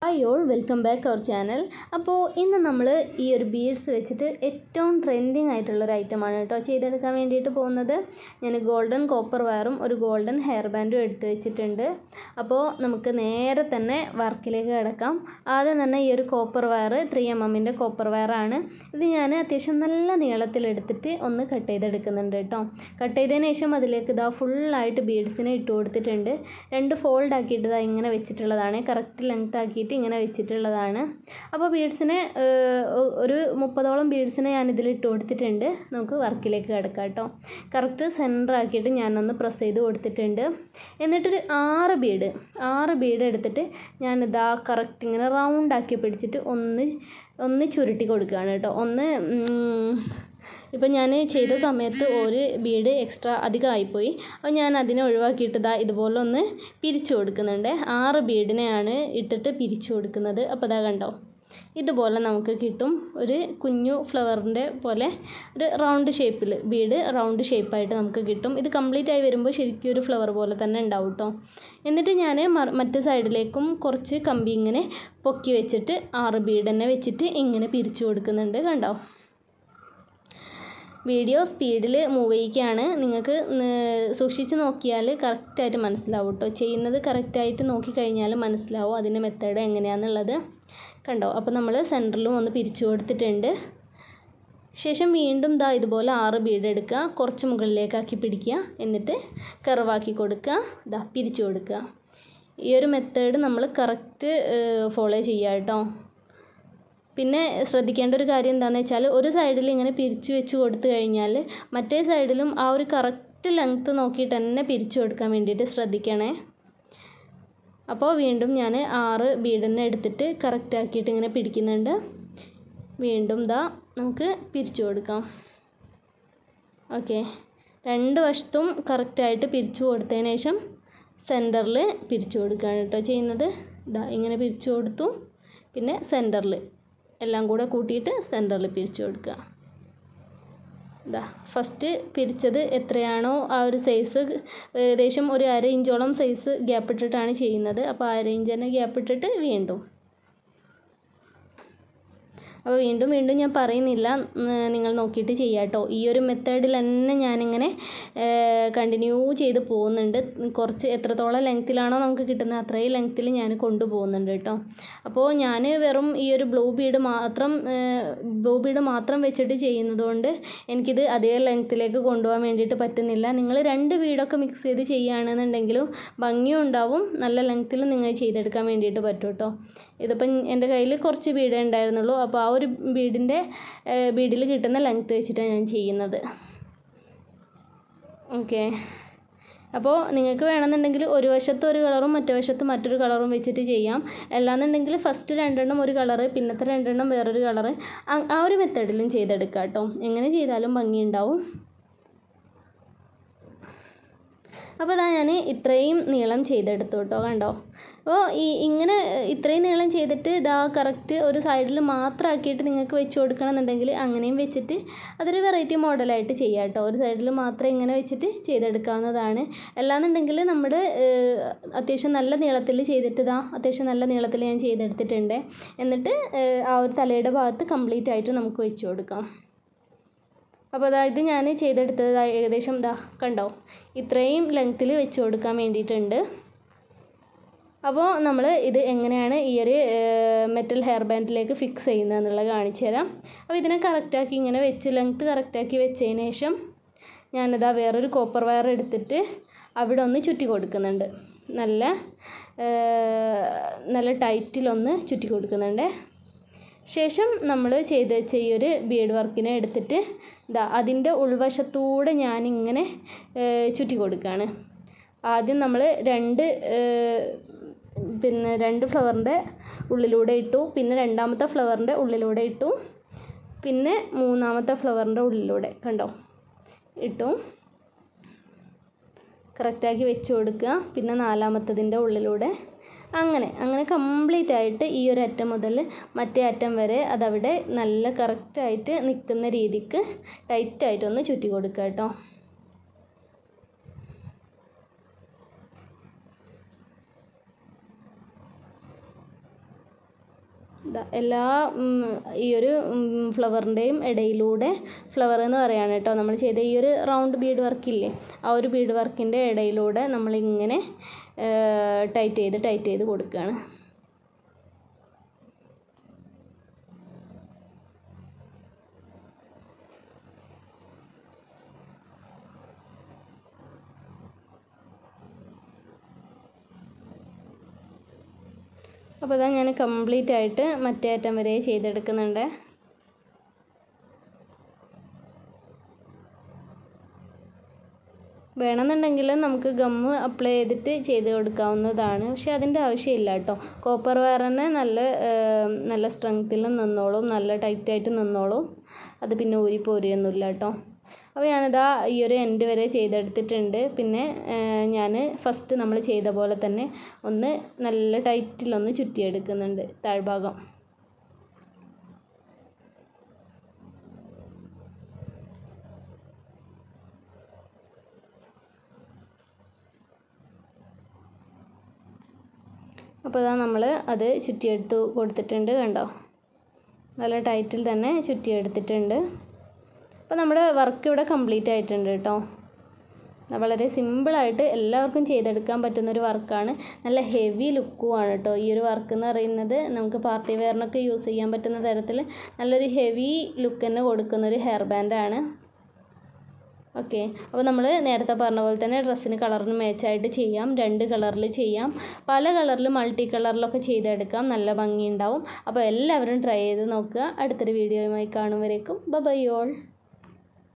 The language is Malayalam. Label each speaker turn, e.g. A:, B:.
A: Hi all, welcome back our channel. അപ്പോൾ ഇന്ന് നമ്മൾ ഈ ഒരു ബീഡ്സ് വെച്ചിട്ട് ഏറ്റവും ട്രെൻഡിങ് ആയിട്ടുള്ള ഒരു ഐറ്റമാണ് കേട്ടോ ചെയ്തെടുക്കാൻ വേണ്ടിയിട്ട് പോകുന്നത്. ഞാൻ ഗോൾഡൻ കോപ്പർ വയറും ഒരു ഗോൾഡൻ ഹെയർ ബാൻഡും എടുത്ത് വെച്ചിട്ടുണ്ട്. അപ്പോൾ നമുക്ക് നേരെ തന്നെ വർക്കിലേക്ക് കിടക്കാം. ആദ്യം തന്നെ ഈ ഒരു കോപ്പർ വയർ 3mm കോപ്പർ വയറാണ്. ഇത് ഞാൻ അത്യാവശ്യം നല്ല നീളത്തിലെടുത്തിട്ട് ഒന്ന് കട്ട് ചെയ്തെടുക്കുന്നുണ്ട് കേട്ടോ. കട്ട് ചെയ്തതിന് ശേഷം അതിലേക്ക് ഇതാ ഫുള്ളായിട്ട് ബീഡ്സിനെ ഇട്ട് കൊടുത്തിട്ടുണ്ട്. 2 ഫോൾഡ് ആക്കിയിട്ട് ഇതാ ഇങ്ങനെ വെച്ചിട്ടുള്ളതാണ്. കറക്റ്റ് ലെങ്ത് ആക്കിയിട്ട് ഇങ്ങനെ വെച്ചിട്ടുള്ളതാണ്. അപ്പോൾ ബീഡ്സിനെ ഒരു 30ഓളം ബീഡ്സിനെ ഞാൻ ഇതിൽ ഇട്ട് കൊടുത്തിട്ടുണ്ട്. നമുക്ക് വർക്കിലേക്ക് കിടക്കാം കേട്ടോ. കറക്റ്റ് സെൻറ്റർ ആക്കിയിട്ട് ഞാനൊന്ന് പ്രസ് ചെയ്ത് കൊടുത്തിട്ടുണ്ട്. എന്നിട്ടൊരു 6 ബീഡ് എടുത്തിട്ട് ഞാനിതാ കറക്റ്റ് ഇങ്ങനെ റൗണ്ട് ആക്കി പിടിച്ചിട്ട് ഒന്ന് ചുരുട്ടി കൊടുക്കുകയാണ് കേട്ടോ. ഇപ്പം ഞാൻ ചെയ്ത സമയത്ത് ഒരു ബീഡ് എക്സ്ട്രാ അധികമായിപ്പോയി. അപ്പോൾ ഞാൻ അതിനെ ഒഴിവാക്കിയിട്ട് ഇതുപോലെ ഒന്ന് പിരിച്ചു കൊടുക്കുന്നുണ്ട്. 6 ബീഡിനെയാണ് ഇട്ടിട്ട് പിരിച്ചു കൊടുക്കുന്നത്. അപ്പോൾ ഇതാ കണ്ടോ, ഇതുപോലെ നമുക്ക് കിട്ടും. ഒരു കുഞ്ഞു ഫ്ലവറിൻ്റെ പോലെ ഒരു റൗണ്ട് ഷേപ്പിൽ ബീഡ് റൗണ്ട് ഷേപ്പായിട്ട് നമുക്ക് കിട്ടും. ഇത് കംപ്ലീറ്റ് ആയി വരുമ്പോൾ ശരിക്കും ഒരു ഫ്ലവർ പോലെ തന്നെ ഉണ്ടാവും കേട്ടോ. എന്നിട്ട് ഞാൻ മറ്റേ സൈഡിലേക്കും കുറച്ച് കമ്പി ഇങ്ങനെ പൊക്കി വെച്ചിട്ട് 6 ബീഡ് തന്നെ വെച്ചിട്ട് ഇങ്ങനെ പിരിച്ചു കൊടുക്കുന്നുണ്ട്. കണ്ടോ, വീഡിയോ സ്പീഡിൽ മൂവ് ചെയ്യിക്കുകയാണ്. നിങ്ങൾക്ക് സൂക്ഷിച്ച് നോക്കിയാൽ കറക്റ്റായിട്ട് മനസ്സിലാവും കേട്ടോ. ചെയ്യുന്നത് കറക്റ്റായിട്ട് നോക്കിക്കഴിഞ്ഞാൽ മനസ്സിലാവും അതിൻ്റെ മെത്തേഡ് എങ്ങനെയാണെന്നുള്ളത്. കണ്ടോ, അപ്പോൾ നമ്മൾ സെൻറ്ററിലും ഒന്ന് പിരിച്ചു കൊടുത്തിട്ടുണ്ട്. ശേഷം വീണ്ടും ഇതുപോലെ 6 ബീഡ് എടുക്കുക, കുറച്ച് മുകളിലേക്കാക്കി പിടിക്കുക, എന്നിട്ട് കർവാക്കി കൊടുക്കുക, പിരിച്ചു കൊടുക്കുക. ഈ ഒരു മെത്തേഡ് നമ്മൾ കറക്റ്റ് ഫോളോ ചെയ്യുക കേട്ടോ. പിന്നെ ശ്രദ്ധിക്കേണ്ട ഒരു കാര്യം എന്താണെന്ന് വെച്ചാൽ ഒരു സൈഡിൽ ഇങ്ങനെ പിരിച്ചു വെച്ച് കൊടുത്തു കഴിഞ്ഞാൽ മറ്റേ സൈഡിലും ആ ഒരു കറക്റ്റ് ലെങ്ത്ത് നോക്കിയിട്ട് തന്നെ പിരിച്ചു കൊടുക്കാൻ വേണ്ടിയിട്ട് ശ്രദ്ധിക്കണേ. അപ്പോൾ വീണ്ടും ഞാൻ 6 ബീഡിനെ എടുത്തിട്ട് കറക്റ്റ് ആക്കിയിട്ട് ഇങ്ങനെ പിടിക്കുന്നുണ്ട്. വീണ്ടും നമുക്ക് പിരിച്ചു കൊടുക്കാം. ഓക്കെ, 2 വശത്തും കറക്റ്റായിട്ട് പിരിച്ചു കൊടുത്തതിന് ശേഷം സെൻറ്ററിൽ പിരിച്ചു കൊടുക്കുകയാണ് കേട്ടോ ചെയ്യുന്നത്. ഇങ്ങനെ പിരിച്ചു കൊടുത്തു, പിന്നെ സെൻറ്ററിൽ എല്ലാം കൂടെ കൂട്ടിയിട്ട് സെൻറ്ററിൽ പിരിച്ചു കൊടുക്കുക. ഫസ്റ്റ് പിരിച്ചത് എത്രയാണോ ആ ഒരു സൈസ്, ഏകദേശം ഒരു 1/2 ഇഞ്ചോളം സൈസ് ഗ്യാപ്പ് ഇട്ടിട്ടാണ് ചെയ്യുന്നത്. അപ്പോൾ 1/2 ഇഞ്ച് തന്നെ ഗ്യാപ്പ് ഇട്ടിട്ട് വീണ്ടും. അപ്പോൾ വീണ്ടും ഞാൻ പറയുന്നില്ല, നിങ്ങൾ നോക്കിയിട്ട് ചെയ്യാം കേട്ടോ. ഈ ഒരു മെത്തേഡിൽ തന്നെ ഞാനിങ്ങനെ കണ്ടിന്യൂ ചെയ്ത് പോകുന്നുണ്ട്. കുറച്ച് എത്രത്തോളം ലെങ്ത്തിലാണോ നമുക്ക് കിട്ടുന്നത് അത്രയും ലെങ്ത്തിൽ ഞാൻ കൊണ്ടുപോകുന്നുണ്ട് കേട്ടോ. അപ്പോൾ ഞാൻ വെറും ഈ ഒരു ബ്ലൂ ബീഡ് മാത്രം വെച്ചിട്ട് ചെയ്യുന്നതുകൊണ്ട് എനിക്കിത് അതേ ലെങ്ത്തിലേക്ക് കൊണ്ടുപോകാൻ വേണ്ടിയിട്ട് പറ്റുന്നില്ല. നിങ്ങൾ 2 ബീഡൊക്കെ മിക്സ് ചെയ്ത് ചെയ്യുകയാണെന്നുണ്ടെങ്കിലും ഭംഗിയും ഉണ്ടാവും, നല്ല ലെങ്ത്തിലും നിങ്ങൾ ചെയ്തെടുക്കാൻ വേണ്ടിയിട്ട് പറ്റും കേട്ടോ. ഇതിപ്പം എൻ്റെ കയ്യിൽ കുറച്ച് ബീഡേ ഉണ്ടായിരുന്നുള്ളൂ. അപ്പോൾ ആ ഒരു ബീഡിൽ കിട്ടുന്ന ലെങ്ത്ത് വെച്ചിട്ടാണ് ഞാൻ ചെയ്യുന്നത്. ഓക്കെ, അപ്പോൾ നിങ്ങൾക്ക് വേണമെന്നുണ്ടെങ്കിൽ ഒരു വശത്ത് ഒരു കളറും മറ്റേ വശത്ത് മറ്റൊരു കളറും വെച്ചിട്ട് ചെയ്യാം. അല്ലാന്നുണ്ടെങ്കിൽ ഫസ്റ്റ് 2 ഒരു കളറ്, പിന്നത്തെ 2 വേറൊരു കളറ്, ആ ഒരു മെത്തേഡിലും ചെയ്തെടുക്കാം കേട്ടോ. എങ്ങനെ ചെയ്താലും ഭംഗിയുണ്ടാവും. അപ്പോൾ ഞാൻ ഇത്രയും നീളം ചെയ്തെടുത്തു കേട്ടോ. കണ്ടോ, അപ്പോൾ ഇങ്ങനെ ഇത്രയും നീളം ചെയ്തിട്ട് കറക്റ്റ് ഒരു സൈഡിൽ മാത്രം ആക്കിയിട്ട് നിങ്ങൾക്ക് വെച്ച് കൊടുക്കണമെന്നുണ്ടെങ്കിൽ അങ്ങനെയും വെച്ചിട്ട് അതൊരു വെറൈറ്റി മോഡലായിട്ട് ചെയ്യാം കേട്ടോ. ഒരു സൈഡിൽ മാത്രം ഇങ്ങനെ വെച്ചിട്ട് ചെയ്തെടുക്കാവുന്നതാണ്. അല്ലാന്നുണ്ടെങ്കിൽ നമ്മുടെ അത്യാവശ്യം നല്ല നീളത്തിൽ ചെയ്തിട്ട് അത്യാവശ്യം നല്ല നീളത്തിൽ ഞാൻ ചെയ്തെടുത്തിട്ടുണ്ട്. എന്നിട്ട് ആ ഒരു തലയുടെ ഭാഗത്ത് കംപ്ലീറ്റ് ആയിട്ട് നമുക്ക് വെച്ച് കൊടുക്കാം. അപ്പോൾ ഇത് ഞാൻ ചെയ്തെടുത്തത് ഏകദേശം കണ്ടോ, ഇത്രയും ലെങ്ത്തിൽ വെച്ച് കൊടുക്കാൻ വേണ്ടിയിട്ടുണ്ട്. അപ്പോൾ നമ്മൾ ഇത് എങ്ങനെയാണ് ഈ ഒരു മെറ്റൽ ഹെയർ ബാൻഡിലേക്ക് ഫിക്സ് ചെയ്യുന്നത് എന്നുള്ളത് കാണിച്ചു തരാം. അപ്പോൾ ഇതിനെ കറക്റ്റാക്കി ഇങ്ങനെ വെച്ച് ലെങ്ത്ത് കറക്റ്റാക്കി വെച്ചതിന് ശേഷം ഞാനിതാ വേറൊരു കോപ്പർ വയർ എടുത്തിട്ട് അവിടെ ഒന്ന് ചുറ്റി കൊടുക്കുന്നുണ്ട്. നല്ല ടൈറ്റിലൊന്ന് ചുറ്റി കൊടുക്കുന്നുണ്ട്. ശേഷം നമ്മൾ ചെയ്ത് വെച്ച ഈ ഒരു ബീഡ് വർക്കിനെ എടുത്തിട്ട് അതിൻ്റെ ഉൾവശത്തൂടെ ഞാനിങ്ങനെ ചുറ്റി കൊടുക്കുകയാണ്. ആദ്യം നമ്മൾ 2 ഫ്ലവറിൻ്റെ ഉള്ളിലൂടെ ഇട്ടു, പിന്നെ 2ാമത്തെ ഫ്ലവറിൻ്റെ ഉള്ളിലൂടെ ഇട്ടു, പിന്നെ 3ാമത്തെ ഫ്ലവറിൻ്റെ ഉള്ളിലൂടെ കണ്ടോ ഇട്ടു. കറക്റ്റാക്കി വെച്ച് കൊടുക്കുക. പിന്നെ 4ാമത്തതിൻ്റെ ഉള്ളിലൂടെ അങ്ങനെ കംപ്ലീറ്റ് ആയിട്ട് ഈ ഒരു അറ്റം മുതൽ മറ്റേ അറ്റം വരെ അതവിടെ നല്ല കറക്റ്റായിട്ട് നിൽക്കുന്ന രീതിക്ക് ടൈറ്റായിട്ടൊന്ന് ചുറ്റി കൊടുക്കുക കേട്ടോ. എല്ലാ ഈ ഒരു ഫ്ലവറിൻ്റെയും ഇടയിലൂടെ, ഫ്ലവർ എന്ന് പറയുകയാണ് കേട്ടോ, നമ്മൾ ചെയ്ത ഈ ഒരു റൗണ്ട് ബീഡ് വർക്കില്ലേ, ആ ഒരു ബീഡ് വർക്കിൻ്റെ ഇടയിലൂടെ നമ്മളിങ്ങനെ ടൈറ്റ് ചെയ്ത് കൊടുക്കുകയാണ്. അപ്പോൾ ഇതാ ഞാൻ കംപ്ലീറ്റ് ആയിട്ട് മറ്റേ അറ്റം വരെ ചെയ്തെടുക്കുന്നുണ്ട്. വേണമെന്നുണ്ടെങ്കിൽ നമുക്ക് ഗമ്മ് അപ്ലൈ ചെയ്തിട്ട് ചെയ്ത് കൊടുക്കാവുന്നതാണ്, പക്ഷേ അതിൻ്റെ ആവശ്യമില്ല കേട്ടോ. കോപ്പർ വയർ തന്നെ നല്ല സ്ട്രെങ്ത്തിൽ നിന്നോളും, നല്ല ടൈറ്റായിട്ട് നിന്നോളും, അത് പിന്നെ ഊരിപ്പോരുകയൊന്നുമില്ല കേട്ടോ. അപ്പോൾ ഞാനിതാ ഈ ഒരു എൻഡ് വരെ ചെയ്തെടുത്തിട്ടുണ്ട്. പിന്നെ ഞാൻ ഫസ്റ്റ് നമ്മൾ ചെയ്ത പോലെ തന്നെ ഒന്ന് നല്ല ടൈറ്റിലൊന്ന് ചുറ്റിയെടുക്കുന്നുണ്ട് താഴ്ഭാഗം. അപ്പോൾ ഇതാ നമ്മൾ അത് ചുറ്റിയെടുത്ത് കൊടുത്തിട്ടുണ്ട്, കണ്ടോ, നല്ല ടൈറ്റിൽ തന്നെ ചുറ്റിയെടുത്തിട്ടുണ്ട്. അപ്പോൾ നമ്മുടെ വർക്ക് ഇവിടെ കംപ്ലീറ്റ് ആയിട്ടുണ്ട് കേട്ടോ. വളരെ സിമ്പിളായിട്ട് എല്ലാവർക്കും ചെയ്തെടുക്കാൻ പറ്റുന്നൊരു വർക്കാണ്. നല്ല ഹെവി ലുക്കുമാണ് കേട്ടോ ഈ ഒരു വർക്ക് എന്ന് പറയുന്നത്. നമുക്ക് പാർട്ടി വെയറിനൊക്കെ യൂസ് ചെയ്യാൻ പറ്റുന്ന തരത്തിൽ നല്ലൊരു ഹെവി ലുക്ക് തന്നെ കൊടുക്കുന്നൊരു ഹെയർ ബാൻഡാണ്. ഓക്കെ, അപ്പോൾ നമ്മൾ നേരത്തെ പറഞ്ഞ പോലെ തന്നെ ഡ്രസ്സിന് കളറിന് മാച്ചായിട്ട് ചെയ്യാം, 2 കളറിൽ ചെയ്യാം, പല കളറിൽ മൾട്ടി കളറിലൊക്കെ ചെയ്തെടുക്കാം, നല്ല ഭംഗിയുണ്ടാവും. അപ്പോൾ എല്ലാവരും ട്രൈ ചെയ്ത് നോക്കുക. അടുത്തൊരു വീഡിയോയുമായി കാണും വരേക്കും ബൈ ഓൾ.